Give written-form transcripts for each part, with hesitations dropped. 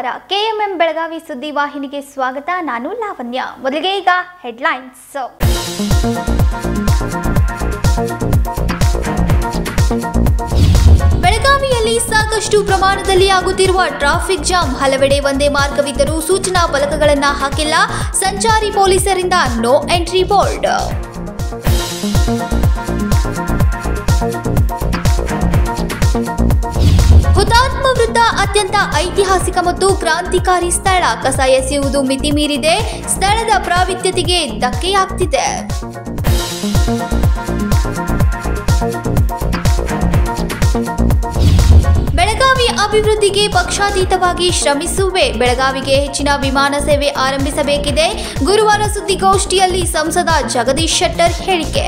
KMM Belagavi ಸುದ್ದಿ ವಾಹಿನಿಗೆ ಸ್ವಾಗತ. ನಾನು ಲಾವಣ್ಯ. ಮೊದಲಿಗೆ ಈಗ ಹೆಡ್ಲೈನ್ಸ್. ಬೆಳಗಾವಿಯಲ್ಲಿ ಸಾಕಷ್ಟು ಪ್ರಮಾಣದಲ್ಲಿ ಆಗುತ್ತಿರುವ ಟ್ರಾಫಿಕ್ ಜಾಮ್. ಹಲವೆಡೆ ಒಂದೇ ಮಾರ್ಗವಿದ್ದರೂ ಸೂಚನಾ ಫಲಕಗಳನ್ನು ಹಾಕಿಲ್ಲ. ಸಂಚಾರಿ ಪೊಲೀಸರಿಂದ ನೋ ಎಂಟ್ರಿ ಬೋರ್ಡ್. ಹುತಾತ್ಮ ವೃತ್ತ ಅತ್ಯಂತ ಐತಿಹಾಸಿಕ ಮತ್ತು ಕ್ರಾಂತಿಕಾರಿ ಸ್ಥಳ. ಕಸ ಎಸೆಯುವುದು ಮಿತಿ ಮೀರಿದೆ. ಸ್ಥಳದ ಪ್ರಾವಿತ್ಯತೆಗೆ ಧಕ್ಕೆಯಾಗ್ತಿದೆ. ಬೆಳಗಾವಿ ಅಭಿವೃದ್ಧಿಗೆ ಪಕ್ಷಾತೀತವಾಗಿ ಶ್ರಮಿಸುವೆ. ಬೆಳಗಾವಿಗೆ ಹೆಚ್ಚಿನ ವಿಮಾನ ಸೇವೆ ಆರಂಭಿಸಬೇಕಿದೆ. ಗುರುವಾರ ಸುದ್ದಿಗೋಷ್ಠಿಯಲ್ಲಿ ಸಂಸದ ಜಗದೀಶ್ ಶೆಟ್ಟರ್ ಹೇಳಿಕೆ.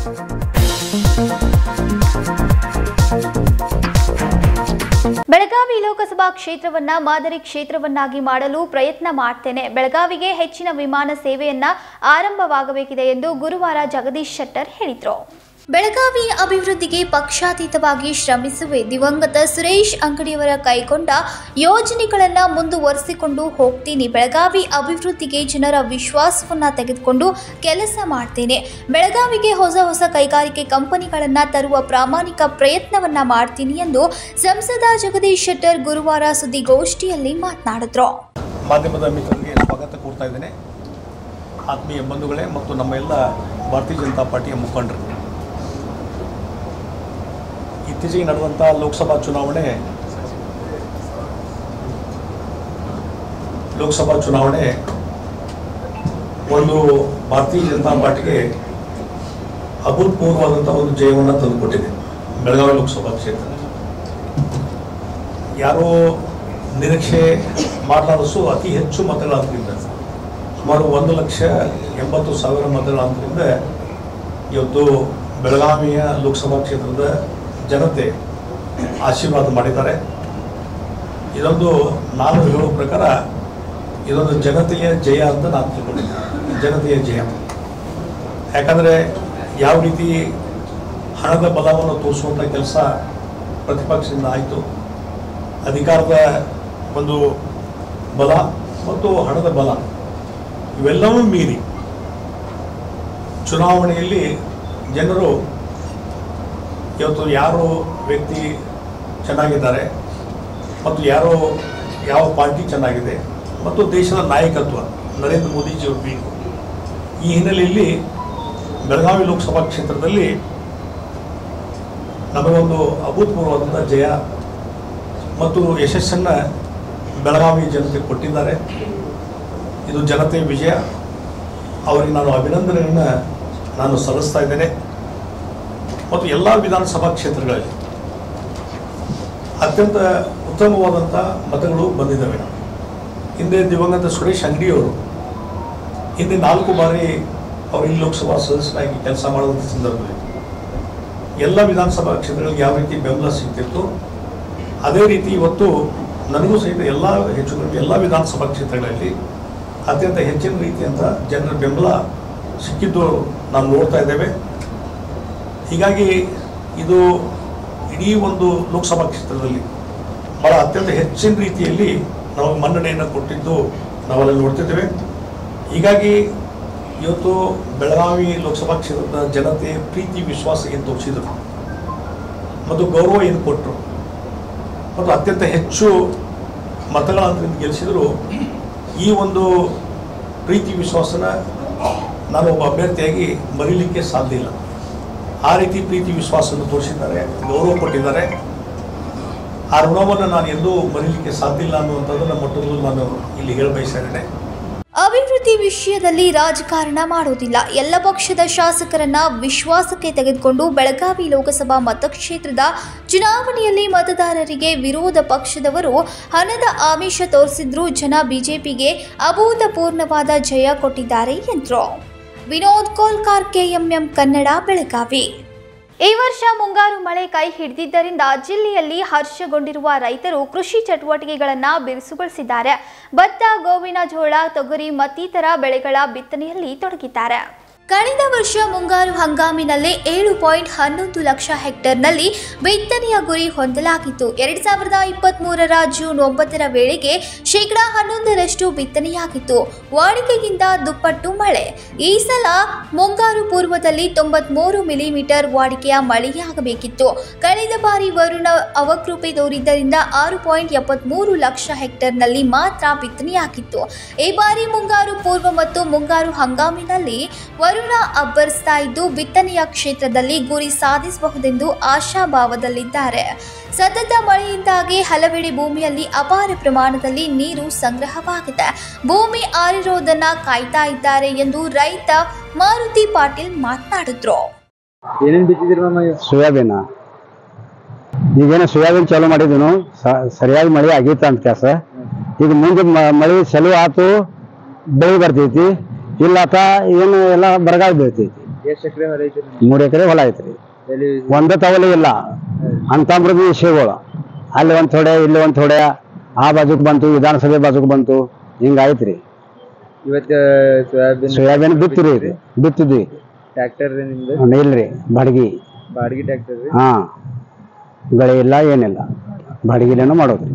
ಬೆಳಗಾವಿ ಲೋಕಸಭಾ ಕ್ಷೇತ್ರವನ್ನ ಮಾದರಿ ಕ್ಷೇತ್ರವನ್ನಾಗಿ ಮಾಡಲು ಪ್ರಯತ್ನ ಮಾಡ್ತೇನೆ. ಬೆಳಗಾವಿಗೆ ಹೆಚ್ಚಿನ ವಿಮಾನ ಸೇವೆಯನ್ನ ಆರಂಭವಾಗಬೇಕಿದೆ ಎಂದು ಗುರುವಾರ ಜಗದೀಶ್ ಶೆಟ್ಟರ್ ಹೇಳಿದರು. ಬೆಳಗಾವಿ ಅಭಿವೃದ್ಧಿಗೆ ಪಕ್ಷಾತೀತವಾಗಿ ಶ್ರಮಿಸುವೆ. ದಿವಂಗತ ಸುರೇಶ್ ಅಂಗಡಿಯವರ ಕೈಗೊಂಡ ಯೋಜನೆಗಳನ್ನು ಮುಂದುವರಿಸಿಕೊಂಡು ಹೋಗ್ತೀನಿ. ಬೆಳಗಾವಿ ಅಭಿವೃದ್ಧಿಗೆ ಜನರ ವಿಶ್ವಾಸವನ್ನ ತೆಗೆದುಕೊಂಡು ಕೆಲಸ ಮಾಡ್ತೇನೆ. ಬೆಳಗಾವಿಗೆ ಹೊಸ ಕೈಗಾರಿಕೆ ಕಂಪನಿಗಳನ್ನು ತರುವ ಪ್ರಾಮಾಣಿಕ ಪ್ರಯತ್ನವನ್ನ ಮಾಡ್ತೀನಿ ಎಂದು ಸಂಸದ ಜಗದೀಶ್ ಶೆಟ್ಟರ್ ಗುರುವಾರ ಸುದ್ದಿಗೋಷ್ಠಿಯಲ್ಲಿ ಮಾತನಾಡಿದ್ರು. ಮಾಧ್ಯಮದ ಮಿತ್ರರಿಗೆ ಸ್ವಾಗತ ಕೋರ್ತಾ ಇದ್ದೇನೆ. ಆತ್ಮೀಯ ಬಂಧುಗಳೇ ಮತ್ತು ನಮ್ಮ ಎಲ್ಲ ಭಾರತೀಯ ಜನತಾ ಪಾರ್ಟಿಯ ಮುಖಂಡರು, ಇತ್ತೀಚೆಗೆ ನಡೆದಂಥ ಲೋಕಸಭಾ ಚುನಾವಣೆ ಒಂದು ಭಾರತೀಯ ಜನತಾ ಪಾರ್ಟಿಗೆ ಅಭೂತಪೂರ್ವವಾದಂಥ ಒಂದು ಜಯವನ್ನು ತಂದುಕೊಟ್ಟಿದೆ. ಬೆಳಗಾವಿ ಲೋಕಸಭಾ ಕ್ಷೇತ್ರ ಯಾರೋ ನಿರೀಕ್ಷೆ ಮಾಡಲಾರಷ್ಟು ಅತಿ ಹೆಚ್ಚು ಮತಗಳ ಅಂತರಿಂದ, ಸುಮಾರು 1,80,000 ಮತಗಳ ಅಂತರಿಂದ ಇವತ್ತು ಬೆಳಗಾವಿಯ ಲೋಕಸಭಾ ಕ್ಷೇತ್ರದ ಜನತೆ ಆಶೀರ್ವಾದ ಮಾಡಿದ್ದಾರೆ. ಇದೊಂದು ನಾನು ಹೇಳೋ ಪ್ರಕಾರ ಇದೊಂದು ಜನತೆಯ ಜಯ ಅಂತ ನಾನು ತಿಳ್ಕೊಂಡಿದ್ದೀನಿ. ಜನತೆಯ ಜಯ ಯಾಕಂದರೆ ಯಾವ ರೀತಿ ಹಣದ ಬಲವನ್ನು ತೋರಿಸುವಂಥ ಕೆಲಸ ಪ್ರತಿಪಕ್ಷದಿಂದ ಆಯಿತು, ಅಧಿಕಾರದ ಒಂದು ಬಲ ಮತ್ತು ಹಣದ ಬಲ ಇವೆಲ್ಲವೂ ಮೀರಿ ಚುನಾವಣೆಯಲ್ಲಿ ಜನರು ಇವತ್ತು ಯಾರೋ ವ್ಯಕ್ತಿ ಚೆನ್ನಾಗಿದ್ದಾರೆ ಮತ್ತು ಯಾವ ಪಾರ್ಟಿ ಚೆನ್ನಾಗಿದೆ ಮತ್ತು ದೇಶದ ನಾಯಕತ್ವ ನರೇಂದ್ರ ಮೋದಿಜಿಯವರು ಬೇಕು. ಈ ಹಿನ್ನೆಲೆಯಲ್ಲಿ ಬೆಳಗಾವಿ ಲೋಕಸಭಾ ಕ್ಷೇತ್ರದಲ್ಲಿ ನಮಗೊಂದು ಅಭೂತಪೂರ್ವವಾದಂಥ ಜಯ ಮತ್ತು ಯಶಸ್ಸನ್ನು ಬೆಳಗಾವಿ ಜನತೆ ಕೊಟ್ಟಿದ್ದಾರೆ. ಇದು ಜನತೆಯ ವಿಜಯ. ಅವರಿಗೆ ನಾನು ಅಭಿನಂದನೆಯನ್ನು ನಾನು ಸಲ್ಲಿಸ್ತಾ ಇದ್ದೇನೆ. ಮತ್ತು ಎಲ್ಲ ವಿಧಾನಸಭಾ ಕ್ಷೇತ್ರಗಳಲ್ಲಿ ಅತ್ಯಂತ ಉತ್ತಮವಾದಂಥ ಮತಗಳು ಬಂದಿದ್ದಾವೆ. ಹಿಂದೆ ದಿವಂಗತ ಸುರೇಶ್ ಅಂಗಡಿಯವರು ಹಿಂದೆ 4 ಬಾರಿ ಅವರು ಈ ಲೋಕಸಭಾ ಸದಸ್ಯರಾಗಿ ಕೆಲಸ ಮಾಡುವಂಥ ಸಂದರ್ಭದಲ್ಲಿ ಎಲ್ಲ ವಿಧಾನಸಭಾ ಕ್ಷೇತ್ರಗಳಿಗೆ ಯಾವ ರೀತಿ ಬೆಂಬಲ ಸಿಗ್ತಿತ್ತು, ಅದೇ ರೀತಿ ಇವತ್ತು ನನಗೂ ಸಹಿತ ಎಲ್ಲ ವಿಧಾನಸಭಾ ಕ್ಷೇತ್ರಗಳಲ್ಲಿ ಅತ್ಯಂತ ಹೆಚ್ಚಿನ ರೀತಿಯಂಥ ಜನರ ಬೆಂಬಲ ಸಿಕ್ಕಿದ್ದು ನಾವು ನೋಡ್ತಾ ಇದ್ದೇವೆ. ಹೀಗಾಗಿ ಇದು ಇಡೀ ಒಂದು ಲೋಕಸಭಾ ಕ್ಷೇತ್ರದಲ್ಲಿ ಭಾಳ ಅತ್ಯಂತ ಹೆಚ್ಚಿನ ರೀತಿಯಲ್ಲಿ ನಾವು ಮನ್ನಣೆಯನ್ನು ಕೊಟ್ಟಿದ್ದು ನಾವೆಲ್ಲ ನೋಡ್ತಿದ್ದೇವೆ. ಹೀಗಾಗಿ ಇವತ್ತು ಬೆಳಗಾವಿ ಲೋಕಸಭಾ ಕ್ಷೇತ್ರದ ಜನತೆ ಪ್ರೀತಿ ವಿಶ್ವಾಸ ಏನು ತೋರಿಸಿದರು ಮತ್ತು ಗೌರವ ಏನು ಕೊಟ್ಟರು ಮತ್ತು ಅತ್ಯಂತ ಹೆಚ್ಚು ಮತಗಳ ಅಂತರಿಂದ ಗೆಲ್ಲಿಸಿದರು. ಈ ಒಂದು ಪ್ರೀತಿ ವಿಶ್ವಾಸನ ನಾನು ಒಬ್ಬ ಅಭ್ಯರ್ಥಿಯಾಗಿ ಮರೀಲಿಕ್ಕೆ ಸಾಧ್ಯ ಇಲ್ಲ. ಆ ರೀತಿ ಪ್ರೀತಿ ವಿಶ್ವಾಸವನ್ನು ತೋರಿಸಿದ್ದಾರೆ, ಗೌರವ ಕೊಟ್ಟಿದ್ದಾರೆ. ಆ ಋಣವನ್ನು ನಾನು ಎಂದೂ ಮರೀಲಿಕ್ಕೆ ಸಾಧ್ಯ ಇಲ್ಲ ಅನ್ನುವಂಥದ್ದನ್ನು ಮೊಟ್ಟಮೊದಲು ನಾನು ಇಲ್ಲಿ ಹೇಳಬಯಸಿದ್ದೇನೆ. ಅಭಿವೃದ್ಧಿ ವಿಷಯದಲ್ಲಿ ರಾಜಕಾರಣ ಮಾಡೋದಿಲ್ಲ. ಎಲ್ಲ ಪಕ್ಷದ ಶಾಸಕರನ್ನ ವಿಶ್ವಾಸಕ್ಕೆ ತೆಗೆದುಕೊಂಡು ಬೆಳಗಾವಿ ಲೋಕಸಭಾ ಮತಕ್ಷೇತ್ರದ ಚುನಾವಣೆಯಲ್ಲಿ ಮತದಾರರಿಗೆ ವಿರೋಧ ಪಕ್ಷದವರು ಹಣದ ಆಮಿಷ ತೋರಿಸಿದ್ರು. ಜನ ಬಿಜೆಪಿಗೆ ಅಭೂತಪೂರ್ವವಾದ ಜಯ ಕೊಟ್ಟಿದ್ದಾರೆ ಎಂದರು. ವಿನೋದ್ ಕೋಲ್ಕಾರ್, ಕೆಎಂಎಂ ಕನ್ನಡ, ಬೆಳಗಾವಿ. ಈ ವರ್ಷ ಮುಂಗಾರು ಮಳೆ ಕೈ ಹಿಡಿದಿದ್ದರಿಂದ ಜಿಲ್ಲೆಯಲ್ಲಿ ಹರ್ಷಗೊಂಡಿರುವ ರೈತರು ಕೃಷಿ ಚಟುವಟಿಕೆಗಳನ್ನು ಬಿರುಸುಗೊಳಿಸಿದ್ದಾರೆ. ಭತ್ತ, ಗೋವಿನ ಜೋಳ, ತೊಗರಿ ಮತ್ತಿತರ ಬೆಳೆಗಳ ಬಿತ್ತನೆಯಲ್ಲಿ ತೊಡಗಿದ್ದಾರೆ. ಕಳೆದ ವರ್ಷ ಮುಂಗಾರು ಹಂಗಾಮಿನಲ್ಲಿ 7.11 ಲಕ್ಷ ಹೆಕ್ಟೇರ್ನಲ್ಲಿ ಬಿತ್ತನೆಯ ಗುರಿ ಹೊಂದಲಾಗಿತ್ತು. 2023ರ ಜೂನ್ 9ರ ವೇಳೆಗೆ ಶೇಕಡಾ 11ರಷ್ಟು ಬಿತ್ತನೆಯಾಗಿತ್ತು. ವಾಡಿಕೆಗಿಂತ ದುಪ್ಪಟ್ಟು ಮಳೆ. ಈ ಸಲ ಮುಂಗಾರು ಪೂರ್ವದಲ್ಲಿ 93 ಮಿಲಿಮೀಟರ್ ವಾಡಿಕೆಯ ಮಳೆಯಾಗಬೇಕಿತ್ತು. ಕಳೆದ ಬಾರಿ ವರುಣ ಅವಕೃಪೆ ತೋರಿದ್ದರಿಂದ 6.73 ಲಕ್ಷ ಹೆಕ್ಟೇರ್ನಲ್ಲಿ ಮಾತ್ರ ಬಿತ್ತನೆಯಾಗಿತ್ತು. ಈ ಬಾರಿ ಮುಂಗಾರು ಪೂರ್ವ ಮತ್ತು ಮುಂಗಾರು ಹಂಗಾಮಿನಲ್ಲಿ ವರುಣ ಅಬ್ಬರಿಸ್ತಾ ಇದ್ದು ಬಿತ್ತನೆಯ ಕ್ಷೇತ್ರದಲ್ಲಿ ಗುರಿ ಸಾಧಿಸಬಹುದೆಂದು ಆಶಾಭಾವದಲ್ಲಿದ್ದಾರೆ. ಸತತ ಮಳೆಯಿಂದಾಗಿ ಹಲವೆಡೆ ಭೂಮಿಯಲ್ಲಿ ಅಪಾರ ಪ್ರಮಾಣದಲ್ಲಿ ನೀರು ಸಂಗ್ರಹವಾಗಿದೆ. ಭೂಮಿ ಆರಿರೋದನ್ನ ಕಾಯ್ತಾ ಇದ್ದಾರೆ ಎಂದು ರೈತ ಮಾರುತಿ ಪಾಟೀಲ್ ಮಾತನಾಡಿದ್ರು. ಸೋಯಾಬೀನ್ ಈಗೇನು ಸೋಯಾಬೀನ್ ಚಾಲೂ ಮಾಡಿದ್ನು ಸರಿಯಾಗಿ ಮಳೆ ಆಗೈತ ಅಂತ ಕೆಲಸ. ಈಗ ಮುಂದೆ ಮಳೆ ಚಲೋ ಆತು ಬೆಳೆ ಬರ್ತೈತಿ, ಇಲ್ಲಾತ ಏನು ಎಲ್ಲ ಬರಗಾಲ ಬೀಳ್ತೈತಿ. 3 ಎಕರೆ ಹೊಲ ಐತ್ರಿ. ಒಂದೇ ತವಲಿ ಇಲ್ಲ ಅಂತಂಬ್ರದ ವಿಷಯಗಳು. ಅಲ್ಲಿ ಒಂದ್ ಥೋಡೆ ಇಲ್ಲಿ ಒಂದ್ ಥೋಡೆ ಆ ಬಾಜುಕ್ ಬಂತು, ವಿಧಾನಸಭೆ ಬಾಜುಕ್ ಬಂತು, ಹಿಂಗಾಯ್ತ್ರಿ. ಸೋಯಾಬೀನ್ ಬಿತ್ತಿರಿ ಬಿತ್ತಿದ್ವಿ. ಇಲ್ರಿ ಬಾಡಿಗೆ ಟ್ರ್ಯಾಕ್ಟರ್. ಹಾ ಗಳೆ ಇಲ್ಲ ಏನಿಲ್ಲ, ಬಾಡಿಗೆಲೇನೋ ಮಾಡೋದ್ರಿ.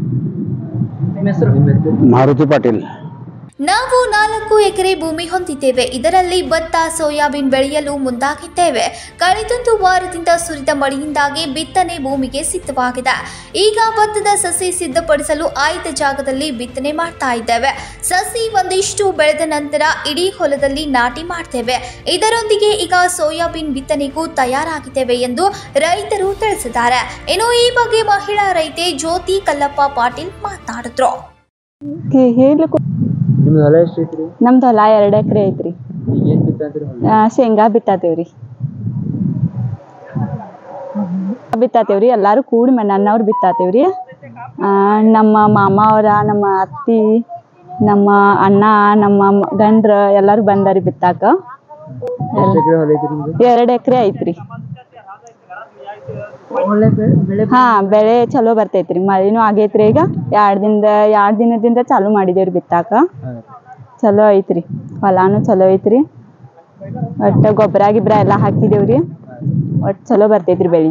ಮಾರುತಿ ಪಾಟೀಲ್. ನಾವು 4 ಎಕರೆ ಭೂಮಿ ಹೊಂದಿದ್ದೇವೆ. ಇದರಲ್ಲಿ ಭತ್ತ, ಸೋಯಾಬೀನ್ ಬೆಳೆಯಲು ಮುಂದಾಗಿದ್ದೇವೆ. ಕಳೆದೊಂದು ವಾರದಿಂದ ಸುರಿದ ಮಳೆಯಿಂದಾಗಿ ಬಿತ್ತನೆ ಭೂಮಿಗೆ ಸಿದ್ಧವಾಗಿದೆ. ಈಗ ಭತ್ತದ ಸಸಿ ಸಿದ್ಧಪಡಿಸಲು ಆಯ್ದ ಜಾಗದಲ್ಲಿ ಬಿತ್ತನೆ ಮಾಡ್ತಾ ಇದ್ದೇವೆ. ಸಸಿ ಒಂದಿಷ್ಟು ಬೆಳೆದ ನಂತರ ಇಡೀ ಹೊಲದಲ್ಲಿ ನಾಟಿ ಮಾಡ್ತೇವೆ. ಇದರೊಂದಿಗೆ ಈಗ ಸೋಯಾಬೀನ್ ಬಿತ್ತನೆಗೂ ತಯಾರಾಗಿದ್ದೇವೆ ಎಂದು ರೈತರು ತಿಳಿಸಿದ್ದಾರೆ. ಇನ್ನು ಈ ಬಗ್ಗೆ ಮಹಿಳಾ ರೈತೆ ಜ್ಯೋತಿ ಕಲ್ಲಪ್ಪ ಪಾಟೀಲ್ ಮಾತನಾಡಿದ್ರು. ನಮ್ದು ಹೊಲ 2 ಎಕರೆ ಐತ್ರಿ. ಶೇಂಗಾ ಬಿತ್ತಾತೇವ್ರಿ ಎಲ್ಲಾರು ಕೂಡಿ ನನ್ನವ್ರು ಬಿತ್ತಾತೇವ್ರಿ. ನಮ್ಮ ಮಾಮ ಅವರ, ನಮ್ಮ ಅತ್ತಿ, ನಮ್ಮ ಅಣ್ಣ, ನಮ್ಮ ಗಂಡ್ರ ಎಲ್ಲಾರು ಬಂದಾರಿ ಬಿತ್ತಾಕ. 2 ಎಕರೆ ಐತ್ರಿ. ಹಾ ಬೆಳೆ ಚಲೋ ಬರ್ತೈತ್ರಿ. ಮಳಿನೂ ಆಗೈತ್ರಿ. ಈಗ 2 ದಿನದಿಂದ ಚಾಲೂ ಮಾಡಿದೇವ್ರಿ ಬಿತ್ತಾಕ. ಚಲೋ ಐತ್ರಿ, ಹೊಲಾನು ಚಲೋ ಐತ್ರಿ. ಒಟ್ಟ ಗೊಬ್ಬರ ಗಿಬ್ಬರ ಎಲ್ಲಾ ಹಾಕಿದೇವ್ರಿ. ಒಟ್ಟು ಚಲೋ ಬರ್ತೈತ್ರಿ ಬೆಳಿ.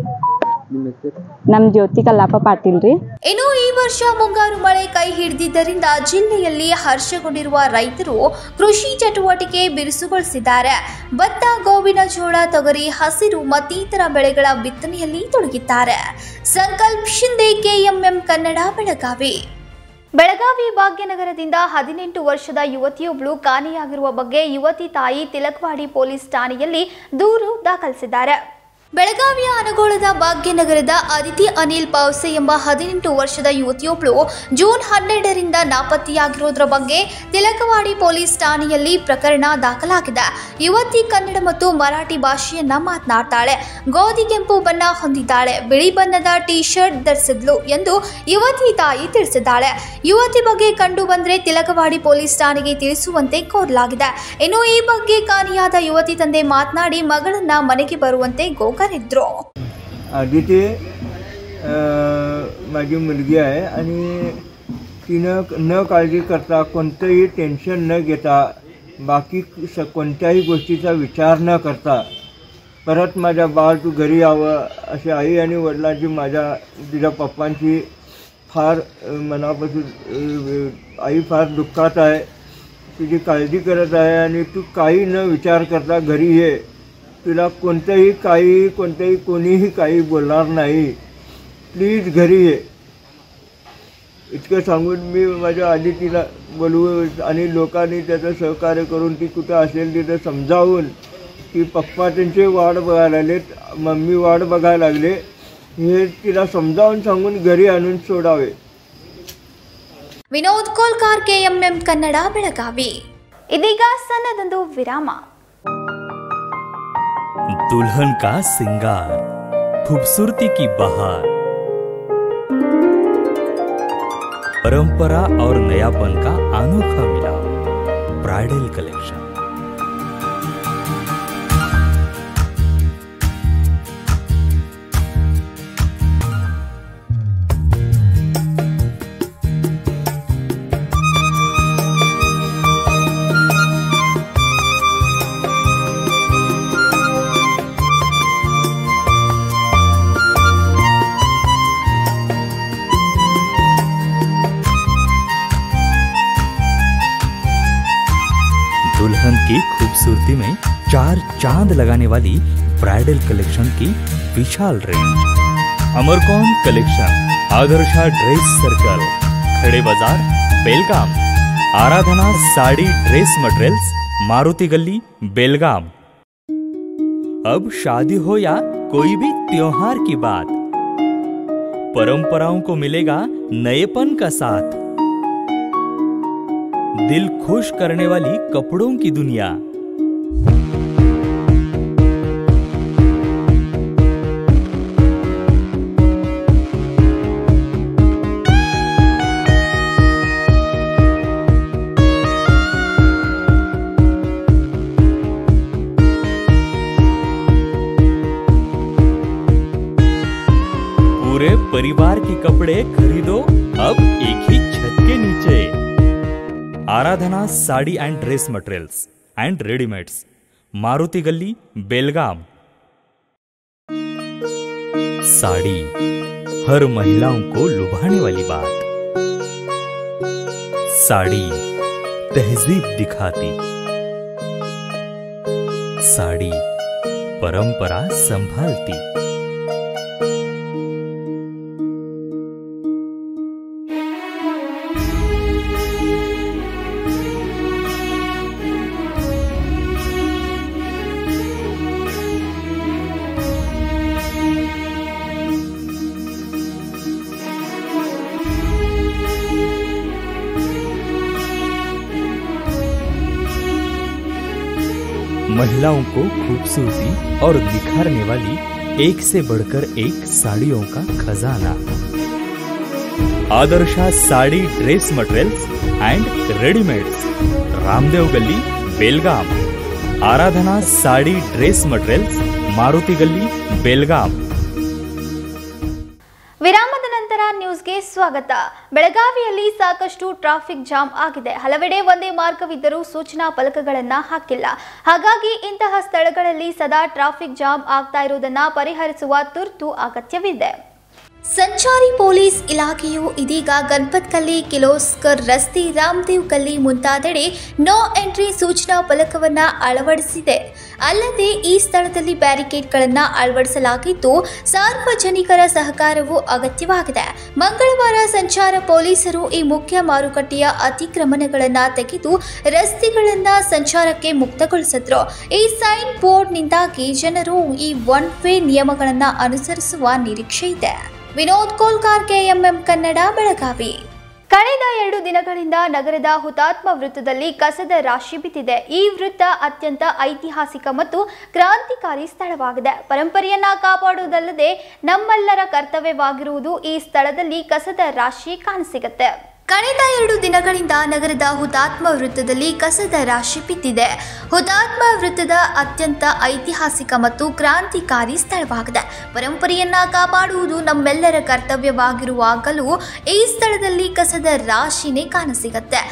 ನಮ್ ಜ್ಯೋತಿ ಕಲ್ಲಪ್ಪ ಪಾಟೀಲ್ ರೀ. ಇನ್ನು ಈ ವರ್ಷ ಮುಂಗಾರು ಮಳೆ ಕೈ ಹಿಡಿದಿದ್ದರಿಂದ ಜಿಲ್ಲೆಯಲ್ಲಿ ಹರ್ಷಗೊಂಡಿರುವ ರೈತರು ಕೃಷಿ ಚಟುವಟಿಕೆ ಬಿರುಸುಗೊಳಿಸಿದ್ದಾರೆ. ಭತ್ತ, ಗೋವಿನ ಜೋಳ, ತೊಗರಿ, ಹಸಿರು ಮತ್ತಿತರ ಬೆಳೆಗಳ ಬಿತ್ತನೆಯಲ್ಲಿ ತೊಡಗಿದ್ದಾರೆ. ಸಂಕಲ್ಪ ಶಿಂದೆ, KMM ಕನ್ನಡ, ಬೆಳಗಾವಿ. ಬೆಳಗಾವಿ ಭಾಗ್ಯನಗರದಿಂದ 18 ವರ್ಷದ ಯುವತಿಯೊಬ್ಬಳು ಕಾಣೆಯಾಗಿರುವ ಬಗ್ಗೆ ಯುವತಿ ತಾಯಿ ತಿಲಕವಾಡಿ ಪೊಲೀಸ್ ಠಾಣೆಯಲ್ಲಿ ದೂರು ದಾಖಲಿಸಿದ್ದಾರೆ. ಬೆಳಗಾವಿಯ ಅನಗೋಳದ ಭಾಗ್ಯನಗರದ ಅದಿತಿ ಅನಿಲ್ ಪಾವ್ಸೆ ಎಂಬ 18 ವರ್ಷದ ಯುವತಿಯೊಬ್ಬಳು ಜೂನ್ 12ರಿಂದ ನಾಪತ್ತೆಯಾಗಿರೋದ್ರ ಬಗ್ಗೆ ತಿಲಕವಾಡಿ ಪೊಲೀಸ್ ಠಾಣೆಯಲ್ಲಿ ಪ್ರಕರಣ ದಾಖಲಾಗಿದೆ. ಯುವತಿ ಕನ್ನಡ ಮತ್ತು ಮರಾಠಿ ಭಾಷೆಯನ್ನ ಮಾತನಾಡ್ತಾಳೆ. ಗೋಧಿ ಕೆಂಪು ಬಣ್ಣ ಹೊಂದಿದ್ದಾಳೆ. ಬಿಳಿ ಬಣ್ಣದ ಟೀ ಶರ್ಟ್ ಧರಿಸಿದ್ಲು ಎಂದು ಯುವತಿ ತಾಯಿ ತಿಳಿಸಿದ್ದಾಳೆ. ಯುವತಿ ಬಗ್ಗೆ ಕಂಡು ಬಂದರೆ ತಿಲಕವಾಡಿ ಪೊಲೀಸ್ ಠಾಣೆಗೆ ತಿಳಿಸುವಂತೆ ಕೋರಲಾಗಿದೆ. ಇನ್ನು ಈ ಬಗ್ಗೆ ಕಾಣೆಯಾದ ಯುವತಿ ತಂದೆ ಮಾತನಾಡಿ ಮಗಳನ್ನ ಮನೆಗೆ ಬರುವಂತೆ ಕರೆದ್ರು. आदिती माझी मुलगी आहे आणि तिनं न काळजी करता कोणतंही टेन्शन न घेता बाकी कोणत्याही गोष्टीचा विचार न करता परत माझ्या बाळ तू घरी यावं अशी आई आणि वडिलांची माझ्या तिच्या पप्पांची फार मनापासून आई फार दुःखात आहे. तुझी काळजी करत आहे आणि तू काही न विचार करता घरी ये. तुला कोणीही काही बोलणार नाही. प्लीज घरी ये. इतकं सांगून मी माझ्या आदितीला बोलवून आणि लोकांनी त्याचं सहकार्य करून ती कुठं असेल तिथं समजावून की पप्पा त्यांचे वाट बघायला लागलेत, मम्मी वाट बघायला लागले, हे तिला समजावून सांगून घरी आणून सोडावे. ವಿನೋದ್ ಕೋಲ್ಕಾರ್, KMM ಕನ್ನಡ, ಬೆಳಗಾವಿ. ಇದೀಗ ಸಣ್ಣದೊಂದು ವಿರಾಮ. दुल्हन का सिंगार, खूबसूरती की बहार, परंपरा और नयापन का अनोखा मिलाप, ब्राइडल कलेक्शन। दुल्हन की खूबसूरती में 4 चांद लगाने वाली ब्राइडल कलेक्शन की विशाल range. Amarkon collection, Adarsha dress circle, Khade Bazar, Belgaum. Aradhana sari dress materials, Maruti Galli, Belgaum. अब शादी हो या कोई भी त्योहार की बात, परंपराओं को मिलेगा नएपन का साथ। दिल खुश करने वाली कपड़ों की दुनिया। पूरे परिवार के कपड़े खरीदो अब एक ही छत के नीचे। Aradhana sari and dress materials and readymades, Maruti Galli, Belgaum. Sari हर महिलाओं को लुभाने वाली बात। साड़ी तहजीब दिखाती, साड़ी परंपरा संभालती। महिलाओं को खूबसूरती और निखारने वाली एक से बढ़कर एक साड़ियों का खजाना। Adarsha sari dress materials and readymades, Ramdev Galli, Belgaum. Aradhana sari dress materials, Maruti Galli, Belgaum. ವಿರಾಮದ ನಂತರ ನ್ಯೂಸ್ಗೆ ಸ್ವಾಗತ. ಬೆಳಗಾವಿಯಲ್ಲಿ ಸಾಕಷ್ಟು ಟ್ರಾಫಿಕ್ ಜಾಮ್ ಆಗಿದೆ. ಹಲವೆಡೆ ಒಂದೇ ಮಾರ್ಗವಿದ್ದರೂ ಸೂಚನಾ ಫಲಕಗಳನ್ನು ಹಾಕಿಲ್ಲ. ಹಾಗಾಗಿ ಇಂತಹ ಸ್ಥಳಗಳಲ್ಲಿ ಸದಾ ಟ್ರಾಫಿಕ್ ಜಾಮ್ ಆಗ್ತಾ ಇರುವುದನ್ನು ಪರಿಹರಿಸುವ ತುರ್ತು ಅಗತ್ಯವಿದೆ. ಸಂಚಾರಿ ಪೊಲೀಸ್ ಇಲಾಖೆಯು ಇದೀಗ ಗಣಪತ್ಕಲ್ಲಿ, ಕಿಲೋಸ್ಕರ್ ರಸ್ತೆ, ರಾಮದೇವ್ ಗಲ್ಲಿ ಮುಂತಾದೆಡೆ ನೋ ಎಂಟ್ರಿ ಸೂಚನಾ ಫಲಕವನ್ನು ಅಳವಡಿಸಿದೆ. ಅಲ್ಲದೆ ಈ ಸ್ಥಳದಲ್ಲಿ ಬ್ಯಾರಿಕೇಡ್ಗಳನ್ನು ಅಳವಡಿಸಲಾಗಿದ್ದು ಸಾರ್ವಜನಿಕರ ಸಹಕಾರವು ಅಗತ್ಯವಾಗಿದೆ. ಮಂಗಳವಾರ ಸಂಚಾರ ಪೊಲೀಸರು ಈ ಮುಖ್ಯ ಮಾರುಕಟ್ಟೆಯ ಅತಿಕ್ರಮಣಗಳನ್ನು ತೆಗೆದು ರಸ್ತೆಗಳನ್ನು ಸಂಚಾರಕ್ಕೆ ಮುಕ್ತಗೊಳಿಸಿದ್ರು. ಈ ಸೈನ್ ಬೋರ್ಡ್ನಿಂದಾಗಿ ಜನರು ಈ ಒನ್ ವೇ ನಿಯಮಗಳನ್ನು ಅನುಸರಿಸುವ ನಿರೀಕ್ಷೆ ಇದೆ. ವಿನೋದ್ ಕೋಲ್ಕಾರ್, KMM ಕನ್ನಡ, ಬೆಳಗಾವಿ. ಕಳೆದ 2 ದಿನಗಳಿಂದ ನಗರದ ಹುತಾತ್ಮ ವೃತ್ತದಲ್ಲಿ ಕಸದ ರಾಶಿ ಬಿದ್ದಿದೆ. ಈ ವೃತ್ತ ಅತ್ಯಂತ ಐತಿಹಾಸಿಕ ಮತ್ತು ಕ್ರಾಂತಿಕಾರಿ ಸ್ಥಳವಾಗಿದೆ. ಪರಂಪರೆಯನ್ನ ಕಾಪಾಡುವುದಲ್ಲದೆ ನಮ್ಮೆಲ್ಲರ ಕರ್ತವ್ಯವಾಗಿರುವುದು ಈ ಸ್ಥಳದಲ್ಲಿ ಕಸದ ರಾಶಿ ಕಾಣಸಿಗುತ್ತೆ. ಕಳೆದ 2 ದಿನಗಳಿಂದ ನಗರದ ಹುತಾತ್ಮ ವೃತ್ತದಲ್ಲಿ ಕಸದ ರಾಶಿ ಬಿದ್ದಿದೆ. ಹುತಾತ್ಮ ವೃತ್ತದ ಅತ್ಯಂತ ಐತಿಹಾಸಿಕ ಮತ್ತು ಕ್ರಾಂತಿಕಾರಿ ಸ್ಥಳವಾಗಿದೆ. ಪರಂಪರೆಯನ್ನ ಕಾಪಾಡುವುದು ನಮ್ಮೆಲ್ಲರ ಕರ್ತವ್ಯವಾಗಿರುವಾಗಲೂ ಈ ಸ್ಥಳದಲ್ಲಿ ಕಸದ ರಾಶಿನೇ ಕಾಣಸಿಗುತ್ತೆ.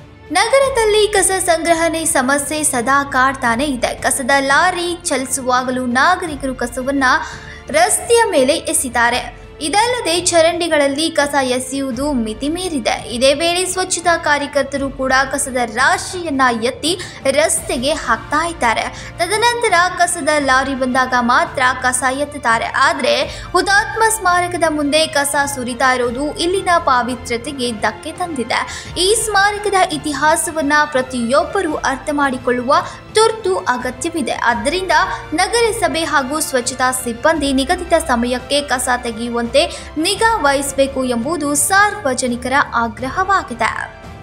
ನಗರದಲ್ಲಿ ಕಸ ಸಂಗ್ರಹಣೆ ಸಮಸ್ಯೆ ಸದಾ ಕಾಡ್ತಾನೆ ಇದೆ. ಕಸದ ಲಾರಿ ಚಲಿಸುವಾಗಲೂ ನಾಗರಿಕರು ಕಸವನ್ನ ರಸ್ತೆಯ ಮೇಲೆ ಎಸೆದಿದ್ದಾರೆ. ಇದಲ್ಲದೆ ಚರಂಡಿಗಳಲ್ಲಿ ಕಸ ಎಸೆಯುವುದು ಮಿತಿ ಮೀರಿದೆ. ಇದೇ ವೇಳೆ ಸ್ವಚ್ಛತಾ ಕಾರ್ಯಕರ್ತರು ಕೂಡ ಕಸದ ರಾಶಿಯನ್ನ ಎತ್ತಿ ರಸ್ತೆಗೆ ಹಾಕ್ತಾ ಇದ್ದಾರೆ. ತದನಂತರ ಕಸದ ಲಾರಿ ಬಂದಾಗ ಮಾತ್ರ ಕಸ ಎತ್ತುತ್ತಾರೆ. ಆದರೆ ಹುತಾತ್ಮ ಸ್ಮಾರಕದ ಮುಂದೆ ಕಸ ಸುರಿತಾ ಇರೋದು ಇಲ್ಲಿನ ಪಾವಿತ್ರ್ಯತೆಗೆ ಧಕ್ಕೆ ತಂದಿದೆ. ಈ ಸ್ಮಾರಕದ ಇತಿಹಾಸವನ್ನ ಪ್ರತಿಯೊಬ್ಬರೂ ಅರ್ಥ ಮಾಡಿಕೊಳ್ಳುವ ತುರ್ತು ಅಗತ್ಯವಿದೆ. ಆದ್ದರಿಂದ ನಗರಸಭೆ ಹಾಗೂ ಸ್ವಚ್ಛತಾ ಸಿಬ್ಬಂದಿ ನಿಗದಿತ ಸಮಯಕ್ಕೆ ಕಸ ತೆಗೆಯುವಂತೆ ನಿಗಾ ವಹಿಸಬೇಕು ಎಂಬುದು ಸಾರ್ವಜನಿಕರ ಆಗ್ರಹವಾಗಿದೆ.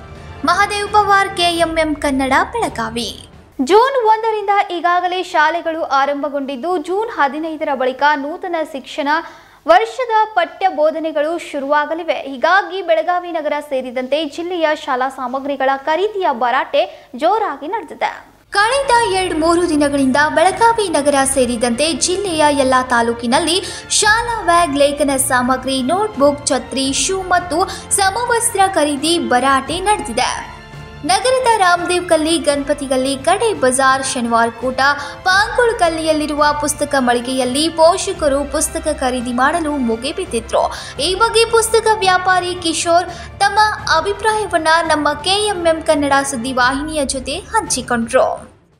ಮಹಾದೇವ್ ಪವಾರ್, KMM ಕನ್ನಡ, ಬೆಳಗಾವಿ. ಜೂನ್ 1ರಿಂದ ಈಗಾಗಲೇ ಶಾಲೆಗಳು ಆರಂಭಗೊಂಡಿದ್ದು ಜೂನ್ 15ರ ಬಳಿಕ ನೂತನ ಶಿಕ್ಷಣ ವರ್ಷದ ಪಠ್ಯ ಬೋಧನೆಗಳು ಶುರುವಾಗಲಿವೆ. ಹೀಗಾಗಿ ಬೆಳಗಾವಿ ನಗರ ಸೇರಿದಂತೆ ಜಿಲ್ಲೆಯ ಶಾಲಾ ಸಾಮಗ್ರಿಗಳ ಖರೀದಿಯ ಭರಾಟೆ ಜೋರಾಗಿ ನಡೆದಿದೆ. ಕಳೆದ 2-3 ದಿನಗಳಿಂದ ಬೆಳಗಾವಿ ನಗರ ಸೇರಿದಂತೆ ಜಿಲ್ಲೆಯ ಎಲ್ಲ ತಾಲೂಕಿನಲ್ಲಿ ಶಾಲಾ ಬ್ಯಾಗ್, ಲೇಖನ ಸಾಮಗ್ರಿ, ನೋಟ್ಬುಕ್, ಛತ್ರಿ, ಶೂ ಮತ್ತು ಸಮವಸ್ತ್ರ ಖರೀದಿ ಭರಾಟೆ ನಡೆದಿದೆ. ನಗರದ ರಾಮದೇವ್ ಗಲ್ಲಿ, ಗಣಪತಿ ಗಲ್ಲಿ, ಕಡೆ ಬಜಾರ್, ಶನಿವಾರ ಕೂಟ, ಪಾಂಗುಳ್ ಗಲ್ಲಿಯಲ್ಲಿರುವ ಪುಸ್ತಕ ಮಳಿಗೆಯಲ್ಲಿ ಪೋಷಕರು ಪುಸ್ತಕ ಖರೀದಿ ಮಾಡಲು ಮುಗಿಬಿದ್ದಿದ್ರು. ಈ ಬಗ್ಗೆ ಪುಸ್ತಕ ವ್ಯಾಪಾರಿ ಕಿಶೋರ್ ತಮ್ಮ ಅಭಿಪ್ರಾಯವನ್ನ ನಮ್ಮ KMM ಕನ್ನಡ ಸುದ್ದಿ ವಾಹಿನಿಯ ಜೊತೆ ಹಂಚಿಕೊಂಡ್ರು.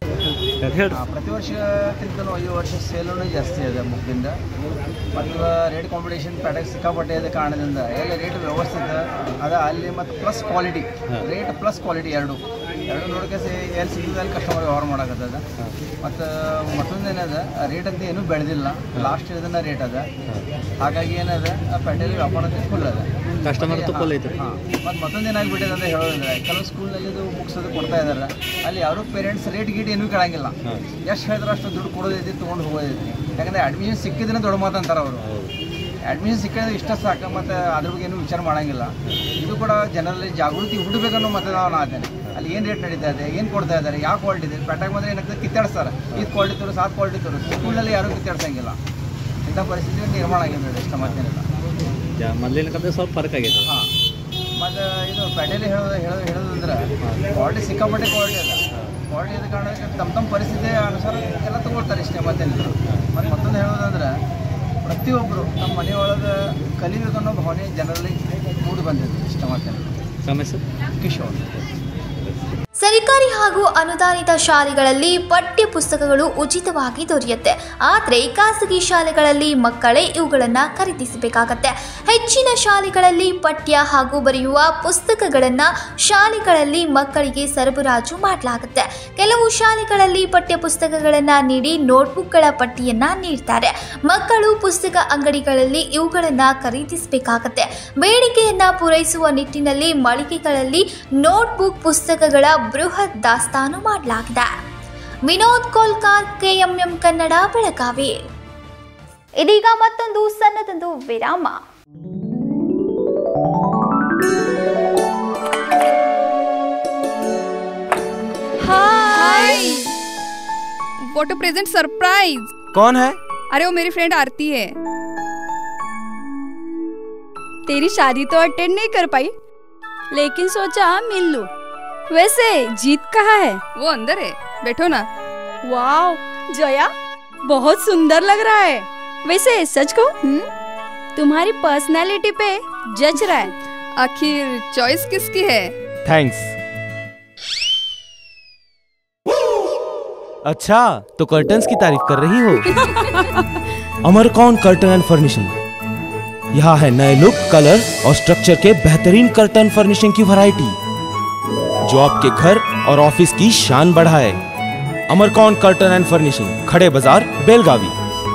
ಪ್ರತಿ ವರ್ಷಕ್ಕಿಂತಲೂ ಈ ವರ್ಷ ಸೇಲೂ ಜಾಸ್ತಿ ಇದೆ ಬುಕ್ಕಿಂದ ಮತ್ತು ರೇಟ್ ಕಾಂಪಿಟೇಷನ್ ಪ್ಯಾಟರ್ನ್ ಸಿಕ್ಕಾಪಟ್ಟೆ ಇದೆ ಕಾರಣದಿಂದ ಎಲ್ಲ ರೇಟ್ ವ್ಯವಸ್ಥಿತ ಅದ ಅಲ್ಲಿ ಮತ್ತು plus quality rate plus quality ಎರಡು ನೋಡೋಕೆ ಎಲ್ಲಿ ಸಿಗ್ತದೆ ಅಲ್ಲಿ ಕಸ್ಟಮರ್ ವ್ಯವಹಾರ ಮಾಡೋಕ್ಕದ ಮತ್ತು ಮತ್ತೊಂದೇನದ ರೇಟ್ ಅಂತ ಏನೂ ಬೆಳೆದಿಲ್ಲ ಲಾಸ್ಟ್ ಇದನ್ನ ರೇಟ್ ಅದ ಹಾಗಾಗಿ ಏನದ ಪ್ಯಾಟೇಲಿ ವ್ಯಾಪಾರ ಅಂತ ಫುಲ್ ಅದ ಕಸ್ಟಮರ್ ಫುಲ್ ಐತೆ. ಹಾಂ ಮತ್ತು ಮತ್ತೊಂದೇನಾಗ್ಬಿಟ್ಟಿದೆ ಅಂತ ಹೇಳೋದಿಲ್ಲ ಕೆಲವು ಸ್ಕೂಲ್ನಲ್ಲಿ ಇದು ಬುಕ್ಸ್ ಅದು ಕೊಡ್ತಾ ಇದ್ದಾರೆ ಅಲ್ಲಿ ಯಾರು ಪೇರೆಂಟ್ಸ್ ರೇಟ್ ಗೀಟ್ ಏನೂ ಕೇಳಂಗಿಲ್ಲ ಎಷ್ಟು ಹೇಳಿದ್ರೆ ಅಷ್ಟು ದುಡ್ಡು ಕೊಡೋದೈತಿ ತೊಗೊಂಡು ಹೋಗೋದೈತಿ ಯಾಕಂದರೆ ಅಡ್ಮಿಷನ್ ಸಿಕ್ಕಿದ್ರೆ ದೊಡ್ಡ ಮಾತಂತಾರೆ ಅವರು ಅಡ್ಮಿಷನ್ ಸಿಕ್ಕಿದ್ರೆ ಇಷ್ಟ ಸಾಕು ಮತ್ತು ಅದ್ರ ಬಗ್ಗೆ ಏನೂ ವಿಚಾರ ಮಾಡೋಂಗಿಲ್ಲ. ಇದು ಕೂಡ ಜನರಲ್ಲಿ ಜಾಗೃತಿ ಹುಡಬೇಕನ್ನೋ ಮತ್ತೆ ನಾನು ಆದ್ದೇನೆ ಅಲ್ಲಿ ಏನು ರೇಟ್ ನಡೀತಾ ಇದೆ ಏನು ಕೊಡ್ತಾ ಇದ್ದಾರೆ ಯಾವ ಕ್ವಾಲಿಟಿ ಇದೆ ಪ್ಯಾಟಾಗಿ ಬಂದರೆ ಏನಾಗ್ತದೆ ಕಿತ್ತಾಡಿಸ್ತಾರೆ ಇದು ಕ್ವಾಲಿಟಿ ತೋರಿಸಿ ಆ ಕ್ವಾಲಿಟಿ ತೋರಿಸಿ ಸ್ಕೂಲಲ್ಲಿ ಯಾರೂ ಕಿತ್ತಾಡ್ಸಂಗಿಲ್ಲ ಇಂಥ ಪರಿಸ್ಥಿತಿ ನಿರ್ಮಾಣ ಆಗಿದೆ ಇಷ್ಟ ಮತ್ತೇನಿಲ್ಲ ಮೊದಲಿನಕ್ಕಿಂತ ಸ್ವಲ್ಪ ಫರ್ಕ್ ಆಗಿದೆ. ಹಾಂ ಮತ್ತು ಇದು ಪ್ಯಾಟೇಲಿ ಹೇಳೋದಂದ್ರೆ ಕ್ವಾಲಿಟಿ ಸಿಕ್ಕಾಪಟ್ಟೆ ಕ್ವಾಲಿಟಿ ಅದ ಕ್ವಾಲಿಟಿ ಇದ್ದ ಕಾರಣಕ್ಕೆ ತಮ್ಮ ಪರಿಸ್ಥಿತಿ ಅನುಸಾರ ಎಲ್ಲ ತೊಗೊಳ್ತಾರೆ ಇಷ್ಟೇ ಮತ್ತೇನಿದ್ರು. ಮತ್ತು ಮತ್ತೊಂದು ಹೇಳೋದಂದ್ರೆ ಪ್ರತಿಯೊಬ್ಬರು ನಮ್ಮ ಮನೆಯೊಳಗೆ ಕಲಿಬೇಕನ್ನೋ ಭಾವನೆ ಜನರಲ್ಲಿ ಮೂಡಿ ಬಂದಿದೆ ಇಷ್ಟ ಮತ್ತೇನಿದ್ರು. ಕಿಶೋರ್. ಸರ್ಕಾರಿ ಹಾಗೂ ಅನುದಾನಿತ ಶಾಲೆಗಳಲ್ಲಿ ಪಠ್ಯ ಪುಸ್ತಕಗಳು ಉಚಿತವಾಗಿ ದೊರೆಯುತ್ತೆ. ಆದರೆ ಖಾಸಗಿ ಶಾಲೆಗಳಲ್ಲಿ ಮಕ್ಕಳೇ ಇವುಗಳನ್ನು ಖರೀದಿಸಬೇಕಾಗತ್ತೆ. ಹೆಚ್ಚಿನ ಶಾಲೆಗಳಲ್ಲಿ ಪಠ್ಯ ಹಾಗೂ ಬರೆಯುವ ಪುಸ್ತಕಗಳನ್ನು ಶಾಲೆಗಳಲ್ಲಿ ಮಕ್ಕಳಿಗೆ ಸರಬರಾಜು ಮಾಡಲಾಗುತ್ತೆ. ಕೆಲವು ಶಾಲೆಗಳಲ್ಲಿ ಪಠ್ಯ ಪುಸ್ತಕಗಳನ್ನು ನೀಡಿ ನೋಟ್ಬುಕ್ಗಳ ಪಟ್ಟಿಯನ್ನು ನೀಡ್ತಾರೆ. ಮಕ್ಕಳು ಪುಸ್ತಕ ಅಂಗಡಿಗಳಲ್ಲಿ ಇವುಗಳನ್ನು ಖರೀದಿಸಬೇಕಾಗತ್ತೆ. ಬೇಡಿಕೆಯನ್ನು ಪೂರೈಸುವ ನಿಟ್ಟಿನಲ್ಲಿ ಮಳಿಗೆಗಳಲ್ಲಿ ನೋಟ್ಬುಕ್ ಪುಸ್ತಕಗಳ ಬೃಹತ್ ದಾಸ್ತಾನು ಮಾಡಲಾಗಿದೆ. ವಿನೋದ್ ಕೋಲ್ಕಾರ್, KMM ಕನ್ನಡ, ಬೆಳಗಾವಿ. ಇದೀಗ ಮತ್ತೊಂದು ಸಣ್ಣದೊಂದು ವಿರಾಮ. Hi what a present surprise. कौन है? अरे वो मेरी फ्रेंड आरती है। तेरी शादी तो अटेंड नहीं कर पाई लेकिन सोचा मिल लूं। वैसे जीत कहाँ है? वो अंदर है, बैठो ना। वाओ जया बहुत सुंदर लग रहा है। वैसे सच कहूं तुम्हारी पर्सनालिटी पे जज रहा है। आखिर चॉइस किसकी है? थैंक्स। अच्छा तो कर्टन्स की तारीफ कर रही हो? Amarkon curtain and furnishing. यहाँ है नए लुक, कलर और स्ट्रक्चर के बेहतरीन कर्टन फर्निशिंग की वैरायटी जो आपके घर और ऑफिस की शान बढ़ाए। अमरकौन कर्टन एंड फर्निशिंग, खड़े बाजार, बेलगावी।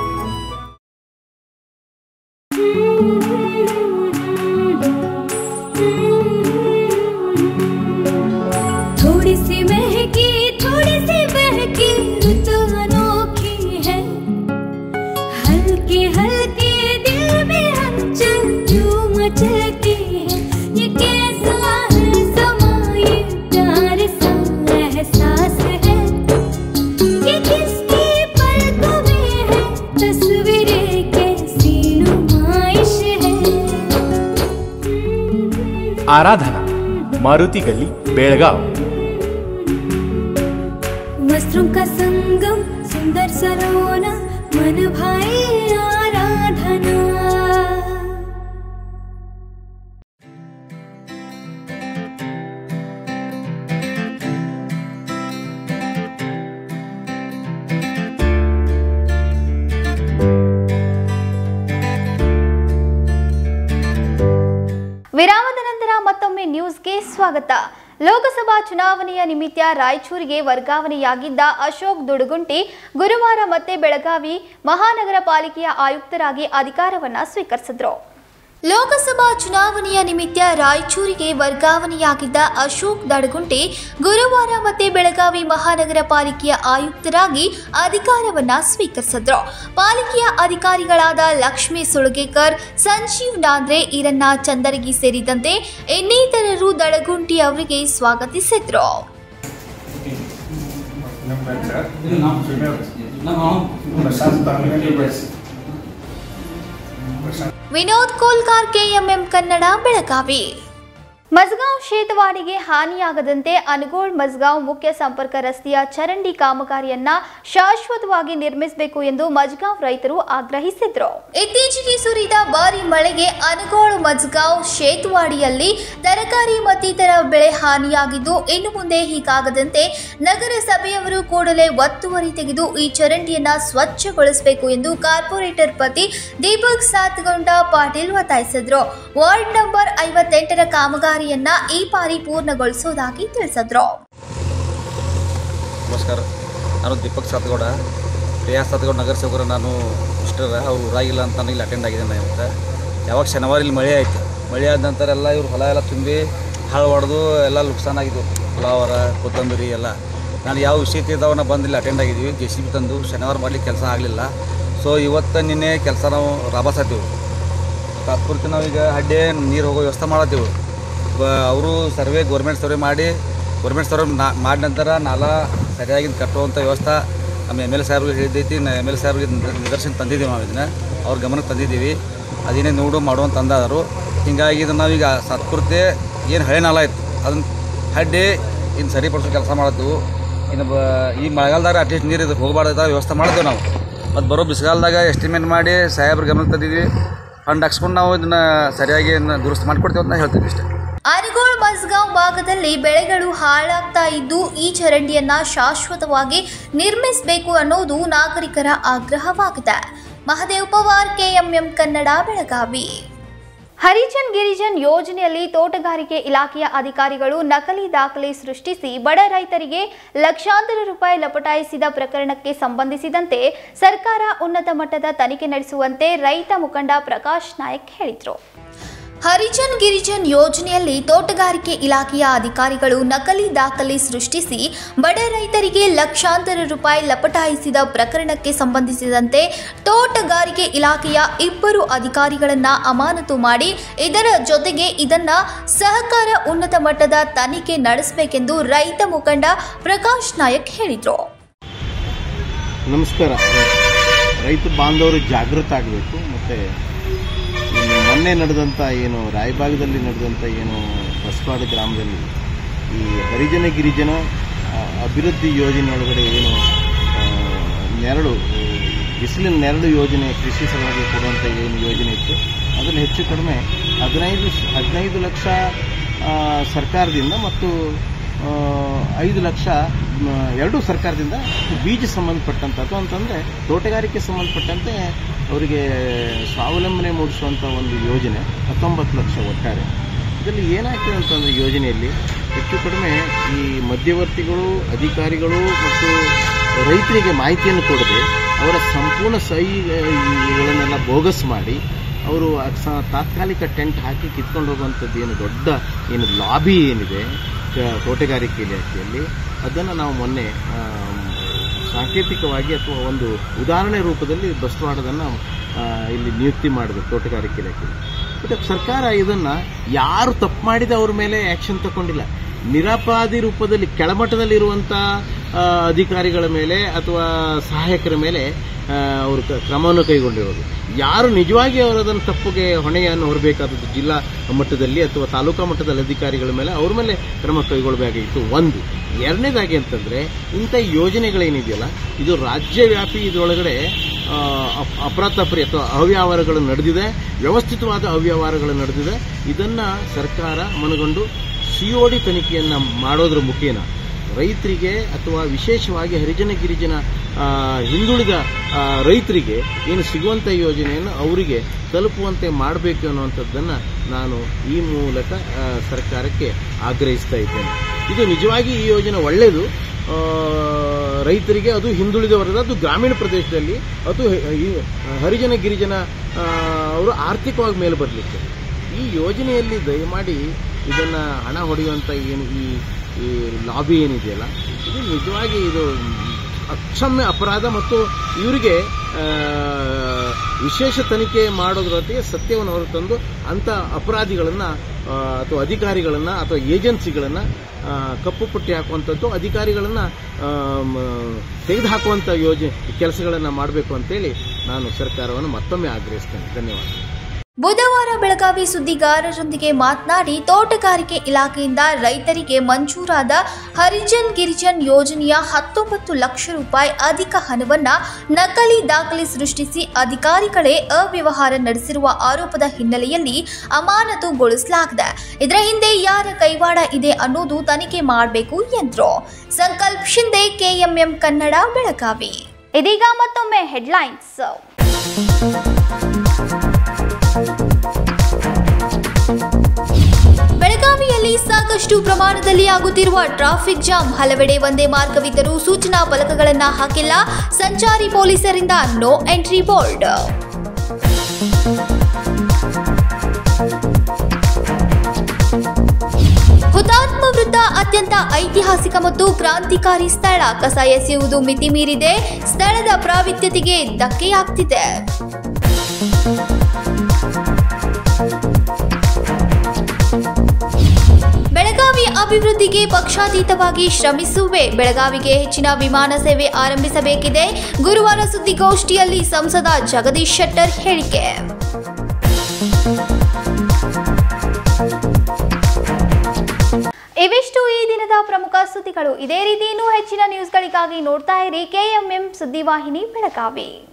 थोड़ी सी महकी थोड़ी सी बहकी ऋतु अनोखी है। हल्के हल्के दिल में हलचल जो मचलती है। ये कैसा है समा, ये प्यार सा एहसास है। ये किसकी पलकों में है तस्वीरें कैसी नुमाइश है। आराधना, मारुति गली, बेळगाव। वस्त्रों का संगम, सुंदर सरोना, मन भाई आराधना। ವಿರಾಮದ ನಂತರ ಮತ್ತೊಮ್ಮೆ ನ್ಯೂಸ್ಗೆ ಸ್ವಾಗತ. ಲೋಕಸಭಾ ಚುನಾವಣೆಯ ನಿಮಿತ್ತ ರಾಯಚೂರಿಗೆ ವರ್ಗಾವಣೆಯಾಗಿದ್ದ ಅಶೋಕ್ ದುಡುಗುಂಟಿ ಗುರುವಾರ ಮತ್ತೆ ಬೆಳಗಾವಿ ಮಹಾನಗರ ಪಾಲಿಕೆಯ ಆಯುಕ್ತರಾಗಿ ಅಧಿಕಾರವನ್ನು ಸ್ವೀಕರಿಸಿದರು. ಲೋಕಸಭಾ ಚುನಾವಣೆಯ ನಿಮಿತ್ತ ರಾಯಚೂರಿಗೆ ವರ್ಗಾವಣೆಯಾಗಿದ್ದ ಅಶೋಕ್ ದಡಗುಂಟಿ ಗುರುವಾರ ಮತ್ತೆ ಬೆಳಗಾವಿ ಮಹಾನಗರ ಪಾಲಿಕೆಯ ಆಯುಕ್ತರಾಗಿ ಅಧಿಕಾರವನ್ನು ಸ್ವೀಕರಿಸಿದ್ರು. ಪಾಲಿಕೆಯ ಅಧಿಕಾರಿಗಳಾದ ಲಕ್ಷ್ಮೀ ಸುಳಗೇಕರ್, ಸಂಜೀವ್ ನಾಂದ್ರೆ, ಈರಣ್ಣ ಚಂದರಗಿ ಸೇರಿದಂತೆ ಇನ್ನಿತರರು ದಡಗುಂಟಿ ಅವರಿಗೆ ಸ್ವಾಗತಿಸಿದ್ರು. ವಿನೋದ್ ಕೋಲ್ಕಾರ್, KMM ಕನ್ನಡ, ಬೆಳಗಾವಿ. ಮಸ್ಗಾಂವ್ ಶೇತವಾಡಿಗೆ ಹಾನಿಯಾಗದಂತೆ ಅನಗೋಳ್ ಮಸ್ಗಾಂವ್ ಮುಖ್ಯ ಸಂಪರ್ಕ ರಸ್ತೆಯ ಚರಂಡಿ ಕಾಮಗಾರಿಯನ್ನ ಶಾಶ್ವತವಾಗಿ ನಿರ್ಮಿಸಬೇಕು ಎಂದು ಮಸ್ಗಾಂವ್ ರೈತರು ಆಗ್ರಹಿಸಿದರು. ಇತ್ತೀಚೆಗೆ ಸುರಿದ ಭಾರಿ ಮಳೆಗೆ ಅನಗೋಳ್ ಮಸ್ಗಾಂವ್ ಶೇತವಾಡಿಯಲ್ಲಿ ತರಕಾರಿ ಮತ್ತಿತರ ಬೆಳೆ ಹಾನಿಯಾಗಿದ್ದು ಇನ್ನು ಮುಂದೆ ಹೀಗಾಗದಂತೆ ನಗರಸಭೆಯವರು ಕೂಡಲೇ ಒತ್ತುವರಿ ತೆಗೆದು ಈ ಚರಂಡಿಯನ್ನ ಸ್ವಚ್ಛಗೊಳಿಸಬೇಕು ಎಂದು ಕಾರ್ಪೊರೇಟರ್ ಪತಿ ದೀಪಕ್ ಸಾತ್ಗೌಡ ಪಾಟೀಲ್ ಒತ್ತಾಯಿಸಿದರು. ವಾರ್ಡ್ ನಂಬರ್ 58ರ ಕಾಮಗಾರಿ ಈ ಬಾರಿ ಪೂರ್ಣಗೊಳಿಸುವುದಾಗಿ ತಿಳಿಸಿದ್ರು. ನಮಸ್ಕಾರ, ನಾನು ದೀಪಕ್ ಸಾತ್ಗೌಡ, ಪ್ರಿಯಾ ಸಾತ್ಗೌಡ ನಗರ ಸೇವಕರು. ನಾನು ಇಷ್ಟರ ಅವ್ರು ಊರಾಗಿಲ್ಲ ಅಂತ ಇಲ್ಲಿ ಅಟೆಂಡ್ ಆಗಿದ್ದೇನೆ. ಇವತ್ತು ಯಾವಾಗ ಶನಿವಾರ ಇಲ್ಲಿ ಮಳೆ ಆಯಿತು, ಮಳೆ ಆದ ನಂತರ ಎಲ್ಲ ಇವ್ರು ಹೊಲ ಎಲ್ಲ ತುಂಬಿ ಹಾಳು ಹೊಡೆದು ಎಲ್ಲ ನುಕ್ಸಾನ ಆಗಿದ್ದು, ಫ್ಲವರ ಕೊತ್ತಂಬರಿ ಎಲ್ಲ. ನಾನು ಯಾವ ವಿಷಯ ಇದ್ದಾವನ್ನ ಬಂದು ಇಲ್ಲಿ ಅಟೆಂಡ್ ಆಗಿದ್ದೀವಿ. JCB ತಂದು ಶನಿವಾರ ಮಾಡಲಿಕ್ಕೆ ಕೆಲಸ ಆಗಲಿಲ್ಲ. ಸೊ ಇವತ್ತು ನಿನ್ನೆ ಕೆಲಸ ನಾವು ರಾಬಾಸತ್ತೀವಿ. ತಾತ್ಪೂರ್ತಿ ನಾವೀಗ ಅಡ್ಡೆ ನೀರು ಹೋಗೋ ವ್ಯವಸ್ಥೆ ಮಾಡತ್ತೀವಿ. ಅವರು ಗೌರ್ಮೆಂಟ್ ಸರ್ವೆ ಮಾಡಿ ಮಾಡಿದ ನಂತರ ನಾಲ ಸರಿಯಾಗಿ ಕಟ್ಟುವಂಥ ವ್ಯವಸ್ಥೆ ನಮ್ಮ MLA ಸಾಹೇಬ್ರಿಗೆ ಹೇಳಿದ್ದೈತಿ. MLA ಸಾಹೇಬ್ರಿಗೆ ನಿದರ್ಶನ ತಂದಿದ್ದೀವಿ. ನಾವು ಇದನ್ನು ಅವ್ರ ಗಮನಕ್ಕೆ ತಂದಿದ್ದೀವಿ. ಅದೇನೇ ನೋಡು ಮಾಡುವಂತ ಅಂದಾದರು. ಹೀಗಾಗಿ ಇದನ್ನು ನಾವೀಗ ಸತ್ಪೂರ್ತಿ ಏನು ಹಳೆ ನಾಲ ಇತ್ತು ಅದನ್ನು ಅಡ್ಡೆ ಇನ್ನು ಸರಿಪಡಿಸೋ ಕೆಲಸ ಮಾಡತ್ತೀವಿ. ಇನ್ನು ಈ ಮಳೆಗಾಲದಾಗ ಅಟ್ಲೀಸ್ಟ್ ನೀರು ಇದಕ್ಕೆ ಹೋಗಬಾರ್ದ ವ್ಯವಸ್ಥೆ ಮಾಡಿದ್ದೆವು ನಾವು. ಮತ್ತು ಬರೋ ಬಿಸಿಗಾಲದಾಗ ಎಸ್ಟಿಮೇಟ್ ಮಾಡಿ ಸಾಹೇಬ್ರ ಗಮನಕ್ಕೆ ತಂದಿದ್ದೀವಿ. ಫಂಡ್ ಹಾಕ್ಸ್ಕೊಂಡು ನಾವು ಇದನ್ನು ಸರಿಯಾಗಿ ದುರಸ್ತಿ ಮಾಡಿಕೊಡ್ತೀವಿ ಅಂತ ಹೇಳ್ತೀವಿ ಇಷ್ಟೇ. ಅನಗೋಳ್ ಮಸ್ಗಾಂವ್ ಭಾಗದಲ್ಲಿ ಬೆಳೆಗಳು ಹಾಳಾಗ್ತಾ ಇದ್ದು ಈ ಚರಂಡಿಯನ್ನ ಶಾಶ್ವತವಾಗಿ ನಿರ್ಮಿಸಬೇಕು ಅನ್ನೋದು ನಾಗರಿಕರ ಆಗ್ರಹವಾಗಿದೆ. ಮಹದೇವ್ ಪವಾರ್, KMM ಕನ್ನಡ, ಬೆಳಗಾವಿ. ಹರಿಜನ್ ಗಿರಿಜನ್ ಯೋಜನೆಯಲ್ಲಿ ತೋಟಗಾರಿಕೆ ಇಲಾಖೆಯ ಅಧಿಕಾರಿಗಳು ನಕಲಿ ದಾಖಲೆ ಸೃಷ್ಟಿಸಿ ಬಡ ರೈತರಿಗೆ ಲಕ್ಷಾಂತರ ರೂಪಾಯಿ ಲಪಟಾಯಿಸಿದ ಪ್ರಕರಣಕ್ಕೆ ಸಂಬಂಧಿಸಿದಂತೆ ಸರ್ಕಾರ ಉನ್ನತ ಮಟ್ಟದ ತನಿಖೆ ನಡೆಸುವಂತೆ ರೈತ ಮುಖಂಡ ಪ್ರಕಾಶ್ ನಾಯಕ್ ಹೇಳಿದರು. ಹರಿಜನ್ ಗಿರಿಜನ್ ಯೋಜನೆಯಲ್ಲಿ ತೋಟಗಾರಿಕೆ ಇಲಾಖೆಯ ಅಧಿಕಾರಿಗಳು ನಕಲಿ ದಾಖಲೆ ಸೃಷ್ಟಿಸಿ ಬಡ ರೈತರಿಗೆ ಲಕ್ಷಾಂತರ ರೂಪಾಯಿ ಲಪಟಾಯಿಸಿದ ಪ್ರಕರಣಕ್ಕೆ ಸಂಬಂಧಿಸಿದಂತೆ ತೋಟಗಾರಿಕೆ ಇಲಾಖೆಯ 2 ಅಧಿಕಾರಿಗಳನ್ನು ಅಮಾನತು ಮಾಡಿ ಇದರ ಜೊತೆಗೆ ಇದನ್ನ ಸಹಕಾರ ಉನ್ನತ ಮಟ್ಟದ ತನಿಖೆ ನಡೆಸಬೇಕೆಂದು ರೈತ ಮುಖಂಡ ಪ್ರಕಾಶ್ ನಾಯಕ್ ಹೇಳಿದರು. ನಮಸ್ಕಾರ. ರೈತ ಬಾಂಧವರು ಜಾಗೃತ ಆಗಬೇಕು. ಮತ್ತು ಮೊನ್ನೆ ನಡೆದಂಥ ಏನು ರಾಯಬಾಗದಲ್ಲಿ ನಡೆದಂಥ ಏನು ಹೊಸಪಾಡು ಗ್ರಾಮದಲ್ಲಿ ಈ ಹರಿಜನ ಗಿರಿಜನ ಅಭಿವೃದ್ಧಿ ಯೋಜನೆ ಒಳಗಡೆ ಏನು ಬಿಸಿಲಿನ ನೆರಳು ಯೋಜನೆ ಕೃಷಿ ಸಲುವಾಗಿ ಕೊಡುವಂಥ ಏನು ಯೋಜನೆ ಇತ್ತು ಅದರಲ್ಲಿ ಹೆಚ್ಚು ಕಡಿಮೆ 15 ಲಕ್ಷ ಸರ್ಕಾರದಿಂದ ಮತ್ತು 5 ಲಕ್ಷ ಎರಡೂ ಸರ್ಕಾರದಿಂದ ಬೀಜ ಸಂಬಂಧಪಟ್ಟಂಥದ್ದು ಅಂತಂದರೆ ತೋಟಗಾರಿಕೆ ಸಂಬಂಧಪಟ್ಟಂತೆ ಅವರಿಗೆ ಸ್ವಾವಲಂಬನೆ ಮೂಡಿಸುವಂಥ ಒಂದು ಯೋಜನೆ 19 ಲಕ್ಷ ಒಟ್ಟಾರೆ. ಇದರಲ್ಲಿ ಏನಾಗ್ತದೆ ಅಂತಂದರೆ ಯೋಜನೆಯಲ್ಲಿ ಹೆಚ್ಚು ಕಡಿಮೆ ಈ ಮಧ್ಯವರ್ತಿಗಳು, ಅಧಿಕಾರಿಗಳು ಮತ್ತು ರೈತರಿಗೆ ಮಾಹಿತಿಯನ್ನು ಕೊಡದೆ ಅವರ ಸಂಪೂರ್ಣ ಸಹಿಗಳನ್ನೆಲ್ಲ ಬೋಗಸ್ ಮಾಡಿ ಅವರು ತಾತ್ಕಾಲಿಕ ಟೆಂಟ್ ಹಾಕಿ ಕಿತ್ಕೊಂಡು ಹೋಗುವಂಥದ್ದು ಏನು ದೊಡ್ಡ ಏನು ಲಾಬಿ ಏನಿದೆ ತೋಟಗಾರಿಕೆ ಇಲಾಖೆಯಲ್ಲಿ, ಅದನ್ನು ನಾವು ಮೊನ್ನೆ ಸಾಂಕೇತಿಕವಾಗಿ ಅಥವಾ ಒಂದು ಉದಾಹರಣೆ ರೂಪದಲ್ಲಿ ಬಸವಾಡೋದನ್ನು ಇಲ್ಲಿ ನಿಯುಕ್ತಿ ಮಾಡಬೇಕು ತೋಟಗಾರಿಕೆ ಇಲಾಖೆಯಲ್ಲಿ. ಬಟ್ ಸರ್ಕಾರ ಇದನ್ನು ಯಾರು ತಪ್ಪು ಮಾಡಿದ ಅವ್ರ ಮೇಲೆ ಆ್ಯಕ್ಷನ್ ತಗೊಂಡಿಲ್ಲ. ನಿರಪರಾಧಿ ರೂಪದಲ್ಲಿ ಕೆಳಮಟ್ಟದಲ್ಲಿರುವಂಥ ಅಧಿಕಾರಿಗಳ ಮೇಲೆ ಅಥವಾ ಸಹಾಯಕರ ಮೇಲೆ ಅವರು ಕ್ರಮವನ್ನು ಕೈಗೊಂಡಿರೋದು. ಯಾರು ನಿಜವಾಗಿ ಅವರು ಅದನ್ನು ತಪ್ಪಿಗೆ ಹೊಣೆಯನ್ನು ಹೊರಬೇಕಾದದ್ದು ಜಿಲ್ಲಾ ಮಟ್ಟದಲ್ಲಿ ಅಥವಾ ತಾಲೂಕಾ ಮಟ್ಟದಲ್ಲಿ ಅಧಿಕಾರಿಗಳ ಮೇಲೆ ಅವ್ರ ಮೇಲೆ ಕ್ರಮ ಕೈಗೊಳ್ಳಬೇಕಾಗಿತ್ತು. ಒಂದು. ಎರಡನೇದಾಗಿ ಅಂತಂದರೆ ಇಂಥ ಯೋಜನೆಗಳೇನಿದೆಯಲ್ಲ ಇದು ರಾಜ್ಯವ್ಯಾಪಿ, ಇದರೊಳಗಡೆ ಅಪರಾತಪರಿ ಅಥವಾ ಅವ್ಯವಹಾರಗಳು ನಡೆದಿದೆ, ವ್ಯವಸ್ಥಿತವಾದ ಅವ್ಯವಹಾರಗಳು ನಡೆದಿದೆ. ಇದನ್ನು ಸರ್ಕಾರ ಮನಗೊಂಡು COD ತನಿಖೆಯನ್ನು ಮಾಡೋದ್ರ ಮುಖೇನ ರೈತರಿಗೆ ಅಥವಾ ವಿಶೇಷವಾಗಿ ಹರಿಜನ ಗಿರಿಜನ ಹಿಂದುಳಿದ ರೈತರಿಗೆ ಏನು ಸಿಗುವಂಥ ಯೋಜನೆಯನ್ನು ಅವರಿಗೆ ತಲುಪುವಂತೆ ಮಾಡಬೇಕು ಅನ್ನುವಂಥದ್ದನ್ನು ನಾನು ಈ ಮೂಲಕ ಸರ್ಕಾರಕ್ಕೆ ಆಗ್ರಹಿಸ್ತಾ ಇದ್ದೇನೆ. ಇದು ನಿಜವಾಗಿ ಈ ಯೋಜನೆ ಒಳ್ಳೆಯದು ರೈತರಿಗೆ, ಅದು ಹಿಂದುಳಿದ ವರ್ಗದ, ಅದು ಗ್ರಾಮೀಣ ಪ್ರದೇಶದಲ್ಲಿ, ಅದು ಹರಿಜನ ಗಿರಿಜನ ಅವರು ಆರ್ಥಿಕವಾಗಿ ಮೇಲೆ ಬರಲಿಕ್ಕೆ ಈ ಯೋಜನೆಯಲ್ಲಿ ದಯಮಾಡಿ ಇದನ್ನು ಹಣ ಹೊಡೆಯುವಂಥ ಏನು ಈ ಲಾಬಿ ಏನಿದೆಯಲ್ಲ ಇದು ನಿಜವಾಗಿ ಇದು ಅಕ್ಷಮ್ಯ ಅಪರಾಧ ಮತ್ತು ಇವರಿಗೆ ವಿಶೇಷ ತನಿಖೆ ಮಾಡೋದ್ರೊಟ್ಟಿಗೆ ಸತ್ಯವನ್ನು ಹೊರತಂದು ಅಂಥ ಅಪರಾಧಿಗಳನ್ನು ಅಥವಾ ಅಧಿಕಾರಿಗಳನ್ನು ಅಥವಾ ಏಜೆನ್ಸಿಗಳನ್ನು ಕಪ್ಪು ಪಟ್ಟಿ ಹಾಕುವಂಥದ್ದು, ಅಧಿಕಾರಿಗಳನ್ನು ತೆಗೆದುಹಾಕುವಂಥ ಕೆಲಸಗಳನ್ನು ಮಾಡಬೇಕು ಅಂತೇಳಿ ನಾನು ಸರ್ಕಾರವನ್ನು ಮತ್ತೊಮ್ಮೆ ಆಗ್ರಹಿಸ್ತೇನೆ. ಧನ್ಯವಾದ. ಬುಧವಾರ ಬೆಳಗಾವಿ ಸುದ್ದಿಗಾರರೊಂದಿಗೆ ಮಾತನಾಡಿ ತೋಟಗಾರಿಕೆ ಇಲಾಖೆಯಿಂದ ರೈತರಿಗೆ ಮಂಜೂರಾದ ಹರಿಜನ್ ಗಿರಿಜನ್ ಯೋಜನೆಯ 19 ಲಕ್ಷ ರೂಪಾಯಿ ಅಧಿಕ ಹಣವನ್ನ ನಕಲಿ ದಾಖಲೆ ಸೃಷ್ಟಿಸಿ ಅಧಿಕಾರಿಗಳೇ ಅವ್ಯವಹಾರ ನಡೆಸಿರುವ ಆರೋಪದ ಹಿನ್ನೆಲೆಯಲ್ಲಿ ಅಮಾನತುಗೊಳಿಸಲಾಗಿದೆ. ಇದರ ಹಿಂದೆ ಯಾರ ಕೈವಾಡ ಇದೆ ಅನ್ನೋದು ತನಿಖೆ ಮಾಡಬೇಕು ಎಂದರು. ಸಂಕಲ್ಪ ಶಿಂದೆ, KMM ಕನ್ನಡ, ಬೆಳಗಾವಿ. ಇದೀಗ ಮತ್ತೊಮ್ಮೆ ಹೆಡ್ಲೈನ್ಸ್. ಬೆಳಗಾವಿಯಲ್ಲಿ ಸಾಕಷ್ಟು ಪ್ರಮಾಣದಲ್ಲಿ ಆಗುತ್ತಿರುವ ಟ್ರಾಫಿಕ್ ಜಾಮ್. ಹಲವೆಡೆ ಒಂದೇ ಮಾರ್ಗವಿದ್ದರೂ ಸೂಚನಾ ಫಲಕಗಳನ್ನು ಹಾಕಿಲ್ಲ. ಸಂಚಾರಿ ಪೊಲೀಸರಿಂದ ನೋ ಎಂಟ್ರಿ ಬೋರ್ಡ್. ಹುತಾತ್ಮ ವೃತ್ತ ಅತ್ಯಂತ ಐತಿಹಾಸಿಕ ಮತ್ತು ಕ್ರಾಂತಿಕಾರಿ ಸ್ಥಳ. ಕಸ ಎಸೆಯುವುದು ಮಿತಿ ಮೀರಿದೆ. ಸ್ಥಳದ ಪ್ರಾವಿತ್ಯತೆಗೆ ಧಕ್ಕೆಯಾಗ್ತಿದೆ. ಬೆಳಗಾವಿ ಅಭಿವೃದ್ಧಿಗೆ ಪಕ್ಷಾತೀತವಾಗಿ ಶ್ರಮಿಸುವೆ. ಬೆಳಗಾವಿಗೆ ಹೆಚ್ಚಿನ ವಿಮಾನ ಸೇವೆ ಆರಂಭಿಸಬೇಕಿದೆ. ಗುರುವಾರ ಸುದ್ದಿಗೋಷ್ಠಿಯಲ್ಲಿ ಸಂಸದ ಜಗದೀಶ್ ಶೆಟ್ಟರ್ ಹೇಳಿಕೆ. ಇವಿಷ್ಟು ಈ ದಿನದ ಪ್ರಮುಖ ಸುದ್ದಿಗಳು. ಇದೇ ರೀತಿ ಇನ್ನೂ ಹೆಚ್ಚಿನ ನ್ಯೂಸ್ಗಳಿಗಾಗಿ ನೋಡ್ತಾ ಇರಿ KMM ಸುದ್ದಿವಾಹಿನಿ ಬೆಳಗಾವಿ.